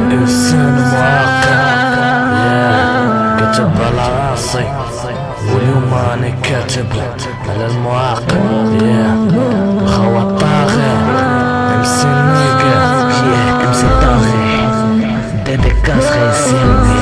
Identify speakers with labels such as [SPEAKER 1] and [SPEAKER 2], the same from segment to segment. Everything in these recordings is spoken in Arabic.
[SPEAKER 1] إنسان معقد كتب على راسي، واليوم راني كاتب على المعقد. خوا الطاغي امسي النيقا
[SPEAKER 2] امسي الطاغي ديديكاس خيسين.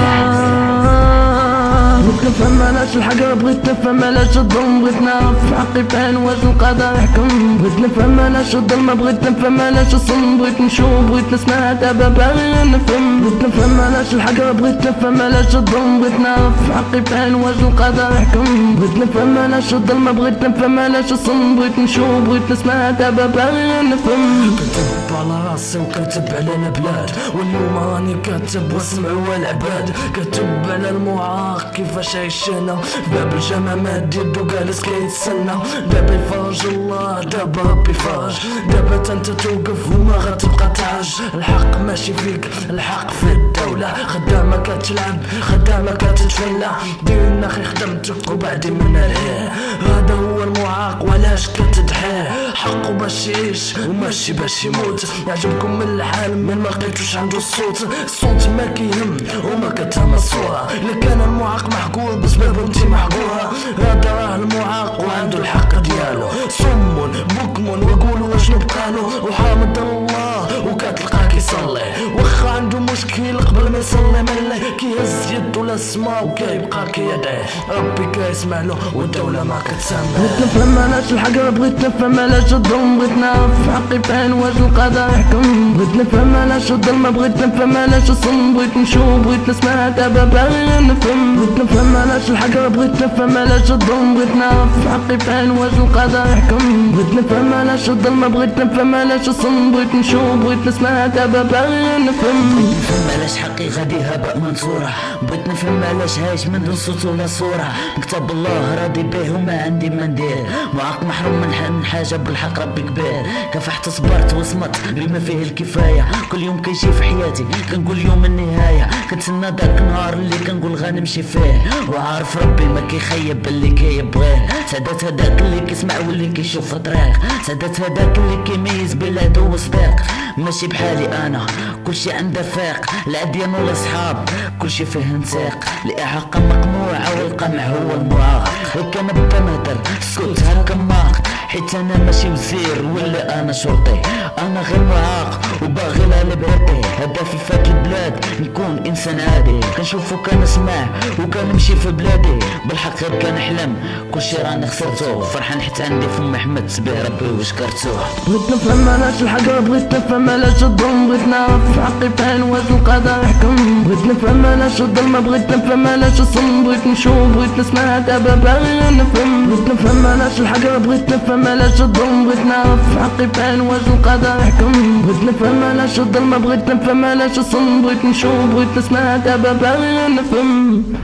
[SPEAKER 3] بغيت نفهم علاش الحق، بغيت نفهم علاش الظلم، بغيت نعرف حقي فين واش القضاء يحكم. بغيت نفهم علاش الظلمة، بغيت نفهم علاش الصم، بغيت نشوف بغيت نسمع دابا باغي نفهم. بغيت نفهم علاش الحق، بغيت نفهم علاش الظلم، بغيت نعرف حقي فين واش القضاء يحكم. بغيت نفهم علاش الظلمة، بغيت نفهم علاش الصم، بغيت نشوف بغيت نسمع دابا باغي نفهم.
[SPEAKER 1] كتب على راسي وكتب على البلاد، واليوم راني كاتب واسمعوا العباد. كتب على المعاق كيفاش عيشنا، باب الجمامات ديالو جالس كيتسنى. دابا يفرج الله، دابا ربي فرج، دابا انت توقف وما غتبقى تعج. الحق ماشي فيك، الحق في الدولة. خدامة كتلعب، خدامة كتتفلى. ديرنا خي خدمتك وبعدي من الهيه. هذا هو المعاق وعلاش كتضحيه. حقه باش يعيش وماشي باش يموت. يعجبكم من الحال من ما لقيتوش عنده الصوت. الصوت ما كيهم وما كتهم الصورة. الا كان المعاق محقور بسبب انتي محقورة، هذا راه المعاق وعنده الحق ديالو. صم بكم وقولوا واشنو بقالو، وحامد الله وكتلقاه كيصلي. واخا عنده مشكل قبل ما يصلي ملي، كيهز يدو للسما وكيبقى كيدعي. ربي كيسمع له والدولة ما كتسمع.
[SPEAKER 3] بغيت نفهم علاش الحق، بغيت نفهم علاش الظلم، بغيت نعرف حقي فين واش القضاء يحكم. بغيت نفهم علاش الظلمة، بغيت نفهم علاش الصم، بغيت نشوف بغيت نسمع دابا باغي نفهم. بغيت نفهم علاش الحق، بغيت نفهم علاش الظلم، بغيت نعرف حقي فين واش القضاء يحكم. بغيت نفهم علاش الظلمة، بغيت نفهم علاش الصم، بغيت نشوف بغيت نسمع دابا باغي نفهم.
[SPEAKER 2] بغيت نفهم علاش حقي غادي هباء منصورة، بغيت نفهم علاش عايش من دون صوت ولا صورة. كتاب الله راضي بيه وما عندي ما ندير، معاق محروم من حاجة بالحق ربي كبير. كافحت صبرت وصمت بما فيه الكفاية، كل يوم كيجي في حياتي كنقول يوم النهاية. كنتسنى داك النهار اللي كنقول غنمشي فيه، وعارف ربي ما كيخيب اللي كيبغيه. سعادات هداك اللي كيسمع واللي كيشوف الطريق، سعادات هداك اللي كيميز بين العدو والصديق. ماشي بحالي انا كلشي عنده فاق، العديان ولا صحاب كلشي فيه نساق. الإعاقة مقموعة والقمع هو المعاق، كان بدا نهدر سكت هكا ماق. حيت انا ماشي وزير ولا انا شرطي، انا غير معاق وباغي لها لبلادي. هدفي فات البلاد نكون انسان عادي، كنشوف وكنسمع وكنمشي في بلادي. بالحق غير كنحلم كلشي راني خسرتو، فرحان حيت عندي فم حمد سبيه ربي وشكرتوه.
[SPEAKER 3] بغيت نفهم علاش الحق، بغيت نفهم علاش الظلم، بغيت نعرف حقي فين واش القضاء يحكم. بغيت نفهم علاش الظلمة، بغيت نفهم علاش الصم، بغيت نشوف بغيت نسمع دابا باغي نفهم. بغيت نفهم علاش الحق، بغيت نفهم علاش الظلم، بغيت نعرف حقي فين واش القضاء يحكم. بغيت نفهم علاش الظلمة، بغيت نفهم علاش الصم، بغيت نشوف بغيت نسمع دابا باغي نفهم.